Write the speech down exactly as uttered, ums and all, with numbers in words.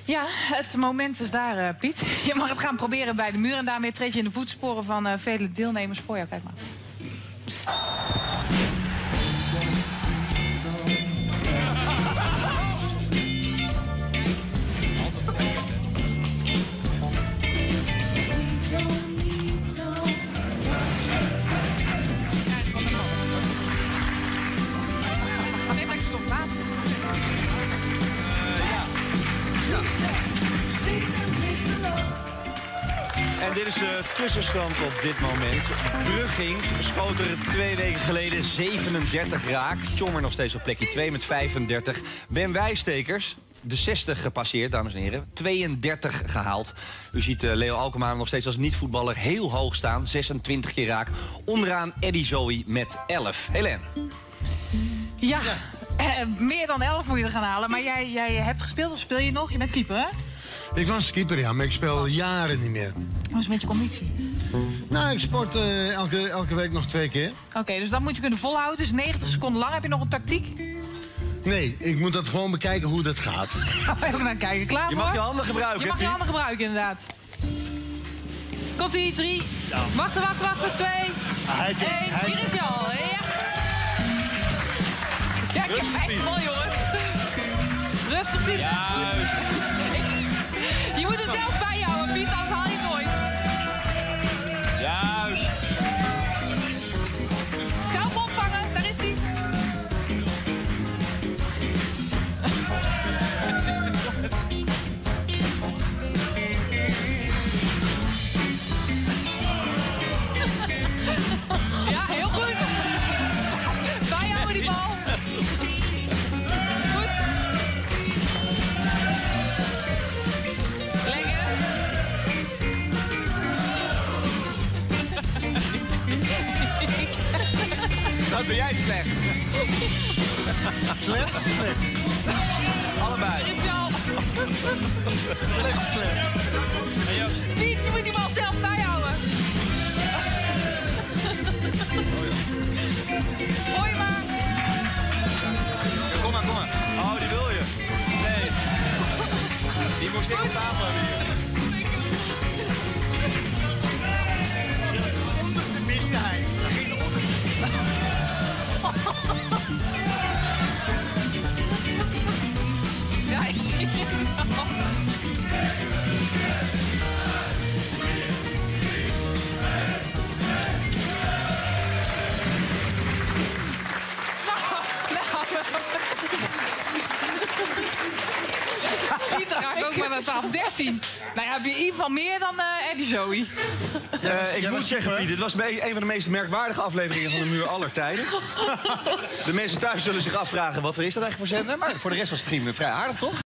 Ja, het moment is daar, uh, Piet. Je mag het gaan proberen bij de muur en daarmee treed je in de voetsporen van uh, vele deelnemers voor jou. Kijk maar. En dit is de tussenstand op dit moment. Brugging schoot er twee weken geleden zevenendertig raak. Tjommer nog steeds op plekje twee met vijfendertig. Ben Wijstekers, de zestig gepasseerd, dames en heren. tweeëndertig gehaald. U ziet uh, Leo Alkema nog steeds als niet-voetballer heel hoog staan. zesentwintig keer raak. Onderaan Eddie Zoe met elf. Helene. Ja, ja. Uh, meer dan elf moet je er gaan halen. Maar jij, jij hebt gespeeld of speel je nog? Je bent keeper, hè? Ik was keeper, ja, maar ik speel jaren niet meer. Hoe is het met je conditie? Nou, ik sport uh, elke, elke week nog twee keer. Oké, okay, dus dat moet je kunnen volhouden. Dus negentig seconden lang. Heb je nog een tactiek? Nee, ik moet dat gewoon bekijken hoe dat gaat. Gaan we even naar kijken. Klaar je voor? mag je handen gebruiken. Je mag je handen gebruiken, inderdaad. Komt-ie, drie. Ja. Wachten, wachten, wachten. Twee. Eén. Hier is je al. Ja. Ja, ik heb echt vol, jongens. Rustig zitten. Juist. Je moet hem zelf bijhouden, Piet, anders haal je het nooit. Juist. Zelf opvangen, daar is hij. Ja, heel goed. Bijhouden die bal. Goed. Lekker. Dat ben jij slecht. Slecht? Slecht. Allebei. Slecht, slecht. Piet, je moet die bal zelf bijhouden. Gooi maar. Ja, kom maar, kom maar. Oh, die wil je. Nee. Die moest ik op tafel hebben hier. Onderste miste hij. Daar ging de onder. Ja, Pieter raakt ook maar naar tafel. dertien. Nou ja, heb je in ieder geval meer dan uh, Eddie Zoe. Uh, ik moet zeggen, Piet, dit was een van de meest merkwaardige afleveringen van de Muur aller tijden. De mensen thuis zullen zich afvragen, wat er is dat eigenlijk voor zender? Maar voor de rest was het vrij aardig, toch?